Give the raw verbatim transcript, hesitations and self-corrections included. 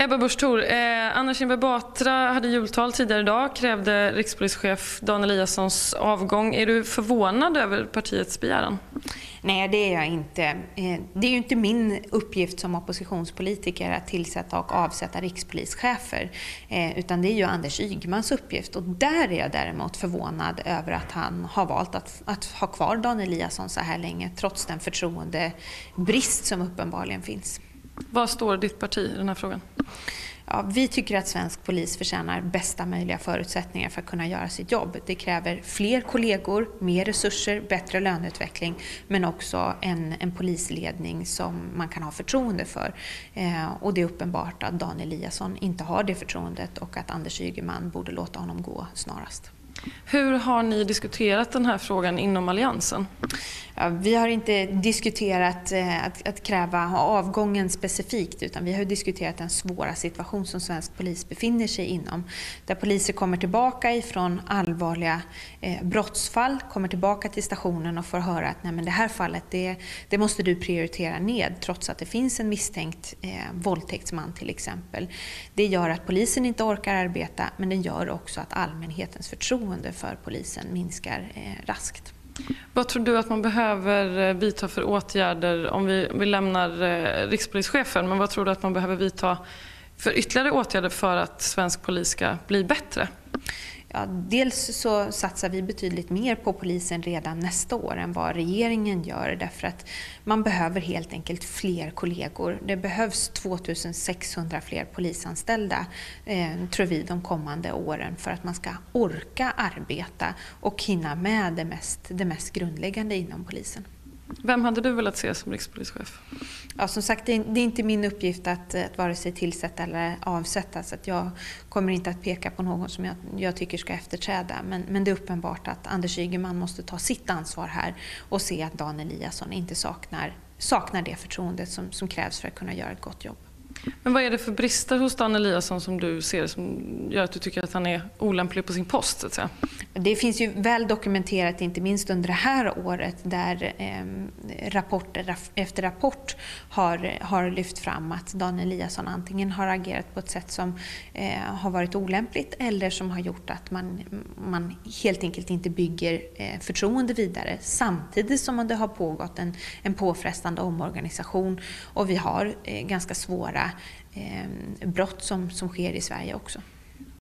Ebba Busch Thor, eh, Anna Kinberg Batra hade jultal tidigare idag, krävde rikspolischef Dan Eliassons avgång. Är du förvånad över partiets begäran? Nej, det är jag inte. Det är ju inte min uppgift som oppositionspolitiker att tillsätta och avsätta rikspolischefer, utan det är ju Anders Ygemans uppgift. Och där är jag däremot förvånad över att han har valt att, att ha kvar Dan Eliasson så här länge, trots den förtroendebrist som uppenbarligen finns. Vad står ditt parti i den här frågan? Ja, vi tycker att svensk polis förtjänar bästa möjliga förutsättningar för att kunna göra sitt jobb. Det kräver fler kollegor, mer resurser, bättre löneutveckling, men också en, en polisledning som man kan ha förtroende för. Eh, och det är uppenbart att Dan Eliasson inte har det förtroendet och att Anders Ygeman borde låta honom gå snarast. Hur har ni diskuterat den här frågan inom alliansen? Ja, vi har inte diskuterat eh, att, att kräva avgången specifikt, utan vi har diskuterat den svåra situation som svensk polis befinner sig inom. Där poliser kommer tillbaka ifrån allvarliga eh, brottsfall, kommer tillbaka till stationen och får höra att nej, men det här fallet det, det måste du prioritera ned, trots att det finns en misstänkt eh, våldtäktsman till exempel. Det gör att polisen inte orkar arbeta, men det gör också att allmänhetens förtroende för polisen minskar eh, raskt. Vad tror du att man behöver vidta för åtgärder om vi, vi lämnar eh, rikspolischefen, men vad tror du att man behöver vidta för ytterligare åtgärder för att svensk polis ska bli bättre? Ja, dels så satsar vi betydligt mer på polisen redan nästa år än vad regeringen gör, därför att man behöver helt enkelt fler kollegor. Det behövs tvåtusen sexhundra fler polisanställda eh, tror vi de kommande åren för att man ska orka arbeta och hinna med det mest, det mest grundläggande inom polisen. Vem hade du velat se som rikspolischef? Ja, som sagt, det är, det är inte min uppgift att, att vare sig tillsätta eller avsätta, så att jag kommer inte att peka på någon som jag, jag tycker ska efterträda. Men, men det är uppenbart att Anders Ygeman måste ta sitt ansvar här och se att Dan Eliasson inte saknar, saknar det förtroendet som, som krävs för att kunna göra ett gott jobb. Men vad är det för brister hos Dan Eliasson som du ser som gör att du tycker att han är olämplig på sin post, så att säga? Det finns ju väl dokumenterat, inte minst under det här året, där eh, rapporter efter rapport har, har lyft fram att Dan Eliasson antingen har agerat på ett sätt som eh, har varit olämpligt eller som har gjort att man, man helt enkelt inte bygger eh, förtroende vidare, samtidigt som det har pågått en, en påfrestande omorganisation och vi har eh, ganska svåra eh, brott som, som sker i Sverige också.